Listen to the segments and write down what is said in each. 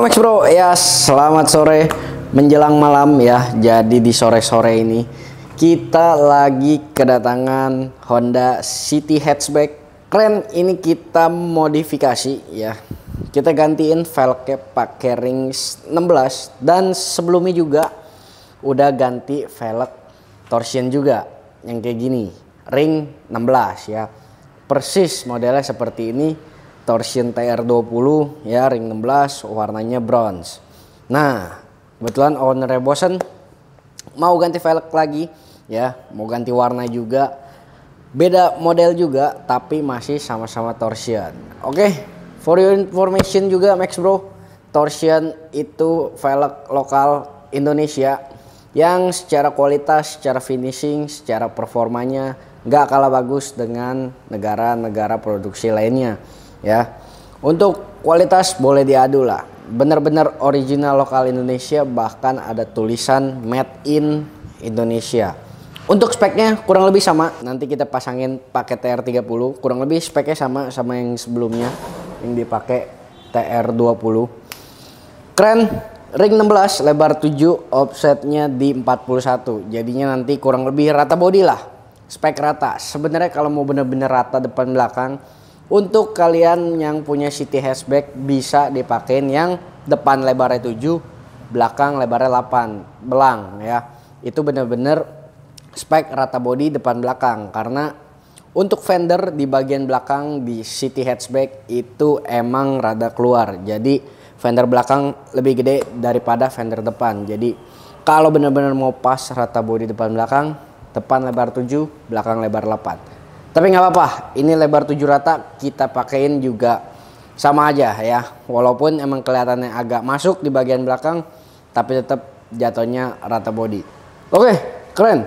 Max Bro, ya selamat sore menjelang malam ya. Jadi di sore-sore ini kita lagi kedatangan Honda City Hatchback keren. Ini kita modifikasi ya. Kita gantiin velgnya pakai ring 16 dan sebelumnya juga udah ganti velg torsion juga yang kayak gini, ring 16 ya. Persis modelnya seperti ini. Torsion TR20 ya, ring 16, warnanya bronze. Nah, kebetulan ownernya bosen mau ganti velg lagi ya, mau ganti warna juga. Beda model juga tapi masih sama-sama torsion. Oke, for your information juga Max Bro, torsion itu velg lokal Indonesia yang secara kualitas, secara finishing, secara performanya nggak kalah bagus dengan negara-negara produksi lainnya. Ya, untuk kualitas boleh diadu lah, bener-bener original lokal Indonesia, bahkan ada tulisan made in Indonesia. Untuk speknya kurang lebih sama, nanti kita pasangin pakai TR30, kurang lebih speknya sama yang sebelumnya yang dipakai TR20. Keren, ring 16, lebar 7, offsetnya di 41, jadinya nanti kurang lebih rata body lah, spek rata. Sebenarnya kalau mau bener-bener rata depan belakang, untuk kalian yang punya City Hatchback bisa dipakein yang depan lebarnya 7, belakang lebarnya 8, belang ya. Itu bener-bener spek rata body depan belakang, karena untuk fender di bagian belakang di City Hatchback itu emang rada keluar. Jadi fender belakang lebih gede daripada fender depan. Jadi kalau bener-bener mau pas rata body depan belakang, depan lebar 7, belakang lebar 8. Tapi nggak apa-apa, ini lebar 7 rata kita pakein juga sama aja ya. Walaupun emang kelihatannya agak masuk di bagian belakang, tapi tetap jatuhnya rata body. Oke, keren.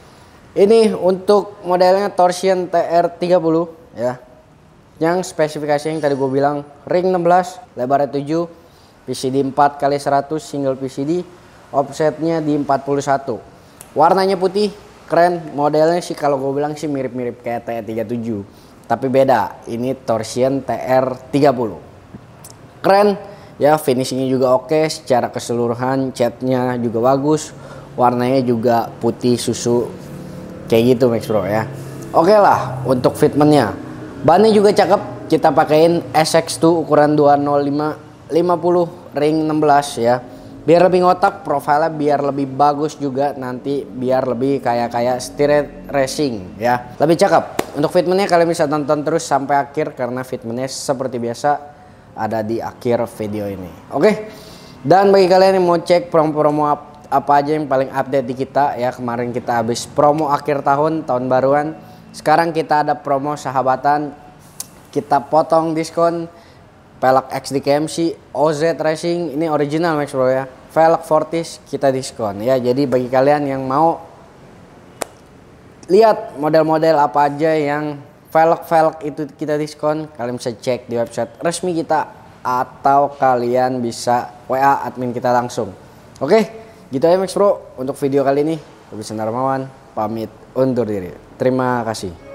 Ini untuk modelnya torsion TR30 ya. Yang spesifikasi yang tadi gue bilang, ring 16, lebarnya 7, PCD 4x100 single PCD, offsetnya di 41. Warnanya putih. Keren, modelnya sih kalau gue bilang sih mirip-mirip kayak TR37, tapi beda. Ini torsion TR30. Keren ya, finishingnya juga oke, secara keseluruhan catnya juga bagus, warnanya juga putih susu kayak gitu Max Bro ya. Oke lah, untuk fitmentnya, bannya juga cakep. Kita pakein SX2 ukuran 205 50 ring 16 ya. Biar lebih ngotak, profilnya biar lebih bagus juga, nanti biar lebih kayak street racing ya, lebih cakep. Untuk fitmentnya kalian bisa tonton terus sampai akhir, karena fitmentnya seperti biasa ada di akhir video ini. Oke, dan bagi kalian yang mau cek promo-promo apa aja yang paling update di kita ya, kemarin kita habis promo akhir tahun baruan. Sekarang kita ada promo sahabatan, kita potong diskon velg XD KMC, OZ Racing, ini original Max Bro ya. Velg Fortis kita diskon ya. Jadi bagi kalian yang mau lihat model-model apa aja yang velg itu kita diskon, kalian bisa cek di website resmi kita atau kalian bisa WA admin kita langsung. Oke, gitu aja Max Bro untuk video kali ini. Gue Darmawan pamit undur diri. Terima kasih.